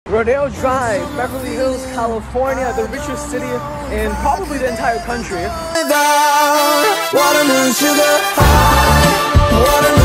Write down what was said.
Rodeo Drive, Beverly Hills, California, the richest city in probably the entire country. Watermelon sugar high, watermelon